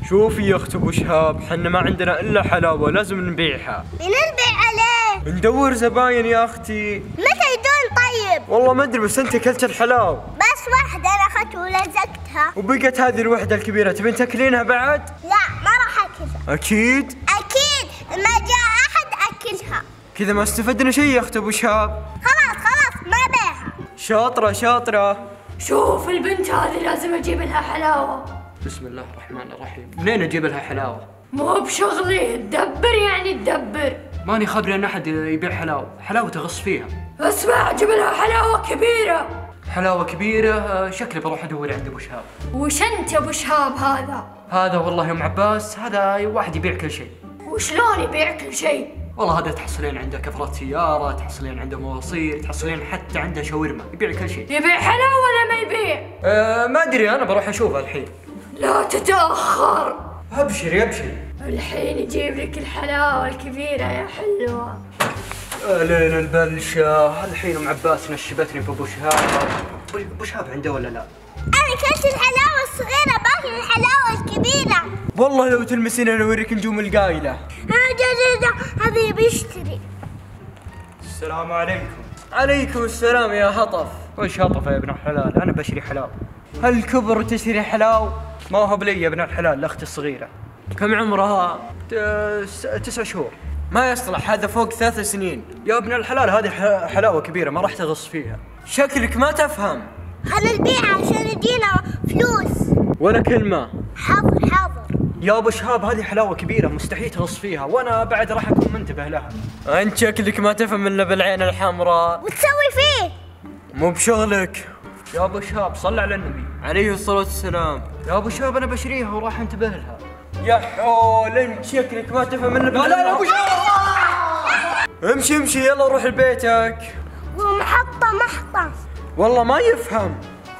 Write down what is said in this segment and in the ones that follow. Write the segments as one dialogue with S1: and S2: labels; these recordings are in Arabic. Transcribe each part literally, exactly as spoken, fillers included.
S1: شوفي يا اخت ابو شهاب، حنا ما عندنا الا حلاوه لازم نبيعها.
S2: من نبيع عليه؟
S1: ندور زباين يا اختي.
S2: متى يدون طيب؟
S1: والله ما ادري بس انت اكلت الحلاوه.
S2: بس واحدة انا اخذتها ولزقتها.
S1: وبقت هذه الوحده الكبيره، تبين تاكلينها بعد؟
S2: لا ما راح اكلها.
S1: اكيد؟
S2: اكيد ما جاء احد اكلها.
S1: كذا ما استفدنا شيء يا اخت ابو شهاب.
S2: خلاص خلاص ما بيعها.
S1: شاطره شاطره.
S3: شوف البنت هذه لازم اجيب لها حلاوه.
S1: بسم الله الرحمن الرحيم، منين اجيب لها حلاوه؟
S3: مو بشغلي، تدبر يعني تدبر.
S1: ماني خابري ان احد يبيع حلاوه، حلاوه تغص فيها.
S3: اسمع اجيب لها حلاوه كبيره.
S1: حلاوه كبيره؟ شكلي بروح ادور عند ابو شهاب.
S3: وش انت ابو شهاب هذا؟
S1: هذا والله يا ام عباس، هذا واحد يبيع كل شيء.
S3: وشلون يبيع كل شيء؟
S1: والله هذا تحصلين عنده كفرات سياره، تحصلين عنده مواصير، تحصلين حتى عنده شاورما، يبيع كل شيء.
S3: يبيع حلاوه ولا ما يبيع؟
S1: أه ما ادري، انا بروح اشوفه الحين.
S3: لا تتاخر.
S1: ابشري ابشري.
S3: الحين يجيب لك الحلاوه الكبيره يا حلوه.
S1: لين البلشه، الحين ام عباس نشبتني في ابو شهاب. ابو شهاب عنده ولا لا؟
S2: انا كلت الحلاوة الصغيرة، باقي الحلاوة الكبيرة.
S1: والله لو تلمسين انا اوريك نجوم القايله.
S2: هذا هذا بيشتري.
S1: السلام عليكم. عليكم السلام يا هطف. وش هطف يا ابن الحلال؟ انا بشري حلاوه. هل كبر وتشتري حلاو؟ ما هو بلي يا ابن الحلال، لاختي الصغيره. كم عمرها؟ تس... تسع شهور. ما يصلح، هذا فوق ثلاث سنين. يا ابن الحلال هذه حلاوه كبيره، ما راح تغص فيها. شكلك ما تفهم.
S2: خلينا نبيعها عشان يدينا فلوس.
S1: ولا كلمه.
S2: حاضر حاضر.
S1: يا ابو شهاب هذه حلاوه كبيره مستحيل تغص فيها، وانا بعد راح اكون منتبه لها. انت شكلك ما تفهم الا بالعين الحمراء.
S2: وتسوي فيه؟
S1: مو بشغلك. يا ابو شهاب صل على النبي عليه الصلاه والسلام. يا ابو شهاب انا بشريها وراح انتبه لها. يا حول، انت شكلك ما تفهم الا بالله. لا لا ابو شهاب امشي امشي يلا روح لبيتك.
S2: ومحطة محطة.
S1: والله ما يفهم.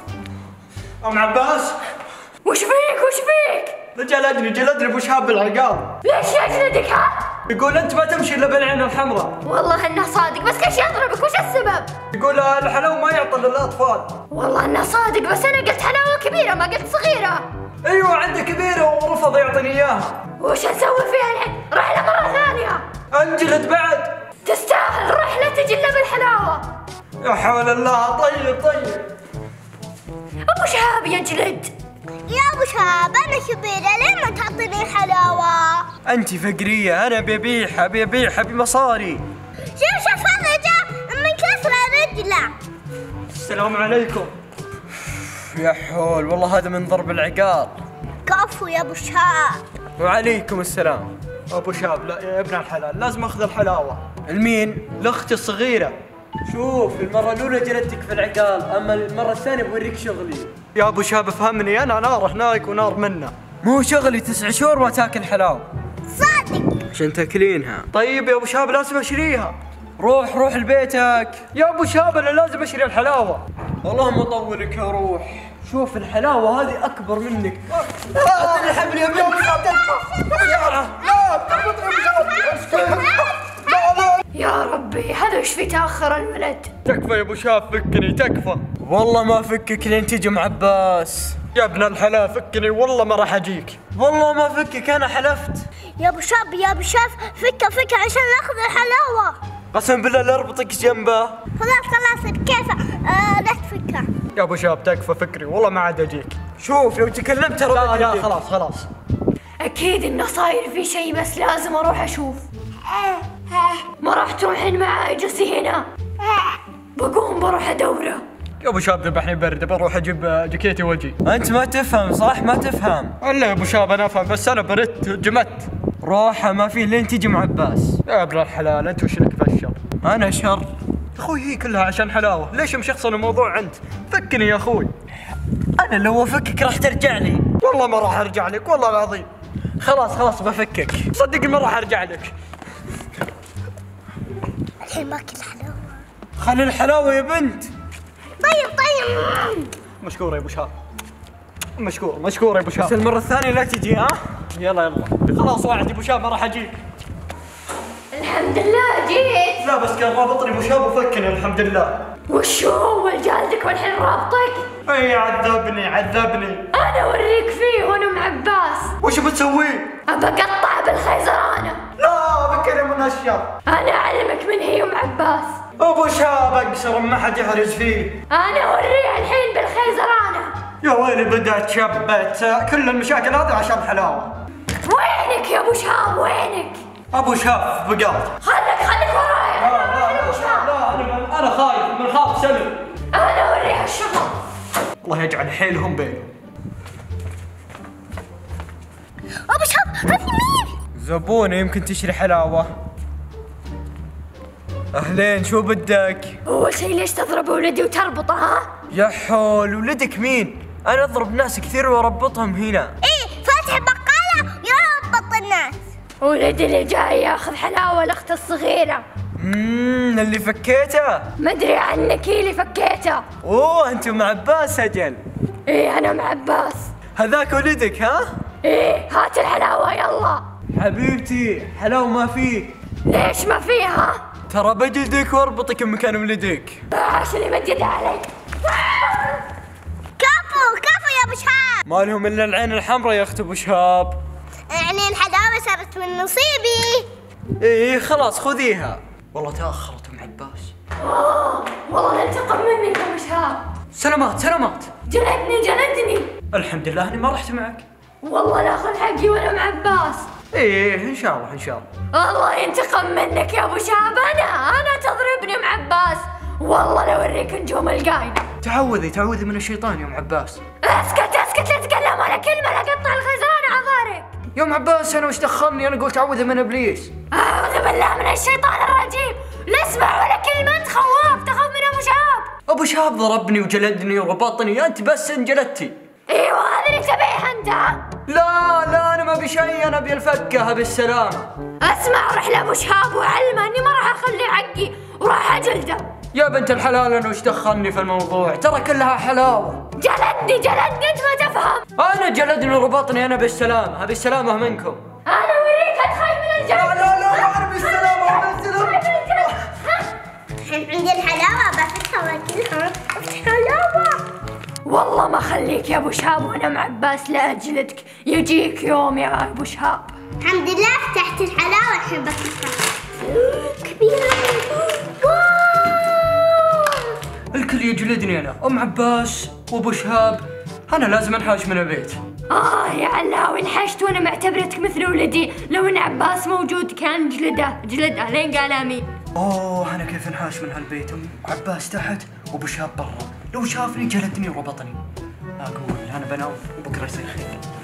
S1: ام عباس
S3: وش فيك وش فيك؟
S1: رجال ادري جلدني ابو شهاب بالعقال.
S3: ليش يجلدك ها؟
S1: يقول انت ما تمشي الا بالعين الحمراء.
S3: والله انه صادق، بس ليش يضربك؟ وش السبب؟
S1: يقول الحلاوه ما يعطى للاطفال.
S3: والله انه صادق، بس انا قلت حلاوه كبيره ما قلت صغيره.
S1: ايوه عنده كبيره ورفض يعطيني اياها.
S3: وش نسوي فيها الحين؟ رحله مره ثانيه.
S1: انجلد بعد.
S3: تستاهل رحله تجي لنا بالحلاوه.
S1: يا حول الله. طيب طيب.
S3: ابو شهاب يجلد.
S2: يا ابو شهاب انا كبيرة، ليه ما تعطيني حلاوة؟
S1: انت فقريه، انا ببيعها ببيعها بمصاري.
S2: شوف شوف هذا جاء من كسر رجله.
S1: السلام عليكم. يا حول، والله هذا من ضرب العقال.
S2: كفو يا ابو شهاب.
S1: وعليكم السلام. ابو شهاب لا يا ابن الحلال، لازم اخذ الحلاوه. المين؟ لاختي الصغيره. شوف المره الاولى جلدتك في العقال، اما المره الثانيه بوريك شغلي. يا ابو شهاب افهمني، انا نار هناك ونار منه. مو شغلي تسع شهور ما تاكل حلاوه.
S2: صادق.
S1: عشان تاكلينها. طيب يا ابو شهاب لازم اشريها. روح روح لبيتك. يا ابو شهاب انا لازم اشري الحلاوه. اللهم طولك يا روح. شوف الحلاوه هذه اكبر منك. الحبل يا ابو
S3: يا ربي هذا وش في تاخر الولد؟
S1: تكفى يا ابو شهاب فكني تكفى. والله ما فكك لين تجي ام عباس. يا ابن الحلال فكني والله ما راح اجيك. والله ما فكك انا حلفت.
S2: يا ابو شاب يا ابو شاف فكه فكه عشان ناخذ الحلاوه.
S1: قسم بالله لا اربطك جنبه.
S2: خلاص خلاص كيف آه لا تفكه.
S1: يا ابو شاب تكفى فكري والله ما عاد اجيك. شوف لو تكلمت ترى. لا لا خلاص خلاص.
S3: اكيد انه صاير في شيء، بس لازم اروح اشوف. ما راح تروحين معاي، جلسي هنا. بقوم بروح ادوره.
S1: يا ابو شاب ذبحني برد، بروح اجيب جاكيتي واجي. انت ما تفهم صح؟ ما تفهم. الا يا ابو شاب انا افهم، بس انا بردت جمدت. روحه ما فيه لين تجي ام عباس. يا ابن الحلال انت وش لك في الشر؟ انا شر؟ اخوي هي كلها عشان حلاوه، ليش مشخصن الموضوع انت؟ فكني يا اخوي. انا لو افكك راح ترجع لي. والله ما راح ارجع لك والله العظيم. خلاص خلاص بفكك، صدقني ما راح ارجع لك.
S2: الحين باكل الحلاوه.
S1: خلي الحلاوه يا بنت.
S2: طيب طيب.
S1: مشكور يا ابو شهاب. مشكور مشكور يا ابو شهاب. بس المره الثانيه لا تجي ها. يلا يلا خلاص وعد يا ابو شهاب ما راح اجيك.
S3: الحمد لله جيت.
S1: لا بس كان رابطني ابو شهاب وفكني الحمد لله.
S3: وش هو جالدك والحين رابطك؟
S1: اي عذبني عذبني.
S3: انا اوريك فيه وانا ام عباس.
S1: وش بتسوي بتسوي؟
S3: أبى أقطع بالخيزرانة.
S1: لا بكلم منشر.
S3: أنا أعلمك من هي أم عباس.
S1: ابو شاب اقصر ما حد يحرج فيه.
S3: أنا أوريه الحين بالخيزرانة.
S1: يا ويلي بدأت شبت، كل المشاكل هذه عشان حلاوة.
S3: وينك يا ابو شاب وينك؟
S1: ابو شاب بقال.
S3: خليك خليك وراي.
S1: لا لا لا لا انا انا خايف من خاف سلم.
S3: انا اوريها الشغل.
S1: الله يجعل حيلهم بينهم.
S2: ابو شاب هذه مين؟
S1: زبونة يمكن تشتري حلاوة. اهلين شو بدك؟
S3: اول شيء ليش تضرب ولدي وتربطه ها؟
S1: يا حول ولدك مين؟ انا اضرب ناس كثير واربطهم هنا.
S2: ايه فاتح بقالة يربط الناس.
S3: ولدي اللي جاي ياخذ حلاوة الاخت الصغيرة.
S1: اممم اللي فكيته؟
S3: ما ادري عنك هي اللي فكيته.
S1: اوه انت مع عباس اجل.
S3: ايه انا مع عباس.
S1: هذاك ولدك ها؟
S3: ايه هات الحلاوة يلا.
S1: حبيبتي حلاوة ما فيه.
S3: ليش ما فيها؟
S1: ترى بجلدك واربطك بمكان ولدك.
S3: عاش اللي مد يده علي.
S2: كفو كفو يا ابو شاب.
S1: ما لهم الا العين الحمراء يا اخت ابو شهاب.
S2: يعني الحلاوة صارت من نصيبي.
S1: ايه خلاص خذيها. والله تاخرت ام عباس.
S3: آه والله ننتقم منك يا ابو شهاب.
S1: سلامات سلامات.
S3: جلدني جلدني.
S1: الحمد لله اني ما رحت معك.
S3: والله ناخذ حقي وانا مع عباس.
S1: ايه ان شاء الله ان شاء الله.
S3: الله ينتقم منك يا ابو شهاب. انا انا تضربني مع عباس. والله لو اوريك نجوم القاينة.
S1: تعوذي تعوذي من الشيطان يا ام عباس.
S3: اسكت اسكت لا تتكلم ولا كلمة لا قطع الخزانة عبارك.
S1: يا ام عباس انا وش دخلني؟ انا قلت تعوذي من ابليس.
S3: اعوذ بالله من الشيطان الرجيم. لا اسمع ولا كلمة انت خواف تخاف من ابو شهاب.
S1: ابو شهاب ضربني وجلدني وربطني، انت بس انجلدتي.
S3: ايوه هذا اللي تبيه انت.
S1: لا لا انا ما ابي شيء، انا ابي الفكه بالسلامه.
S3: اسمع روح لابو شهاب وعلمه اني ما راح اخلي حقي وراح اجلده.
S1: يا بنت الحلال انا وش دخلني في الموضوع؟ ترى كلها حلاوه.
S3: جلدني جلدني انت ما تفهم.
S1: انا جلدني وربطني انا بالسلامه، ابي السلامه منكم.
S3: انا اوريك اتخايف من الجلد.
S1: لا لا لا انا بالسلامه انا بالسلامه.
S2: الحين عندي الحلاوة بفتحها واكلها. حلاوة.
S3: والله ما خليك يا ابو شهاب وانا مع عباس لاجلدك. يجيك يوم يا ابو شهاب.
S2: الحمد لله فتحت الحلاوة الحين بفتحها. كبيرة.
S1: الكل يجلدني انا، ام عباس وابو شهاب، انا لازم انحاش من البيت.
S3: اه يا علاوي انحشت وانا معتبرتك مثل ولدي. لو ان عباس موجود كان جلده جلده لين قال امين.
S1: اوه انا كيف انحاش من هالبيت؟ ام عباس تحت وابو شهاب برا، لو شافني جلدني وربطني. اقول انا بنام وبكره يصير خير.